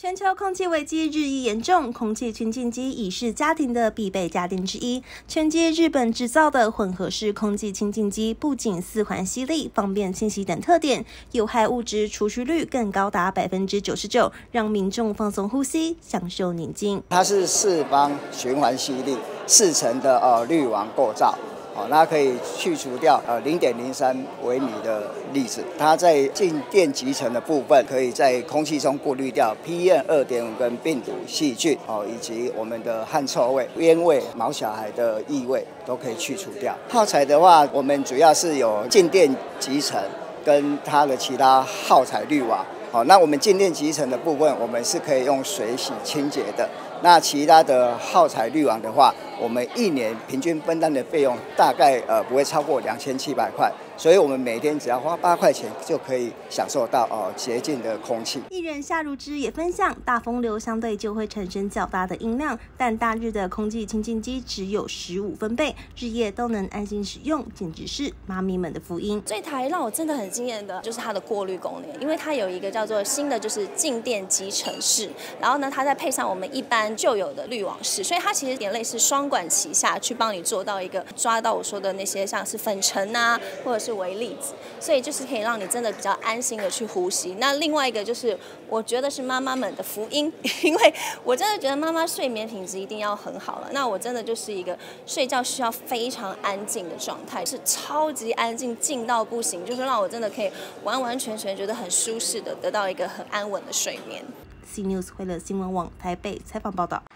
全球空气危机日益严重，空气清净机已是家庭的必备家电之一。全接日本制造的混合式空气清净机，不仅4环吸力、方便清洗等特点，有害物质除去率更高达99%，让民众放松呼吸，享受宁静。 它是4方循环吸力4层的滤网构造。那可以去除掉0.03微米的粒子，它在静电集成的部分，可以在空气中过滤掉 PM2.5 跟病毒、细菌以及我们的汗臭味、烟味、毛小孩的异味都可以去除掉。耗材的话，我们主要是有静电集成跟它的其他耗材滤网。那我们静电集成的部分，我们是可以用水洗清洁的。那其他的耗材滤网的话，我们1年平均分担的费用大概不会超过2700块，所以我们每天只要花8块钱就可以享受到洁净的空气。 艺人夏如芝也分享，大风流相对就会产生较大的音量，但大日的空气清净机只有15分贝，日夜都能安心使用，简直是妈咪们的福音。 这台让我真的很惊艳的就是它的过滤功能，因为它有一个叫做新的就是静电集成式，然后呢，它再配上我们一般旧有的滤网式，所以它其实有点类似双管齐下，去帮你做到一个抓到我说的那些像是粉尘啊，或者是微粒子，所以就是可以让你真的比较安心的去呼吸。那另外一个就是我觉得是妈妈们的福音，因为我真的觉得妈妈睡眠品质一定要很好了。那我真的就是一个睡觉需要非常安静的状态，是超级安静，静到不行，就是让我真的可以完完全全觉得很舒适的得到一个很安稳的睡眠。 CNews 欢乐新闻网台北采访报道。